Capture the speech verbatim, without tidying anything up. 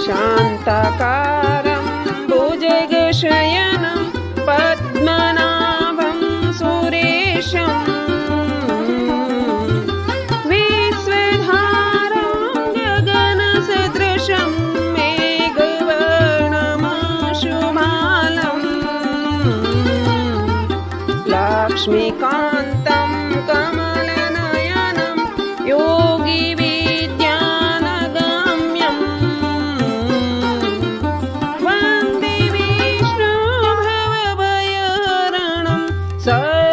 शान्ताकारं भुजगशयनं पद्मनाभं सुरेशम् विश्वधारं गगनसदृशं मेघवर्णमशुभालम् लक्ष्मीकान्तं कमलनयनं योगिविद्यानगम्यम् वन्दे विष्णुभवभयहरणं स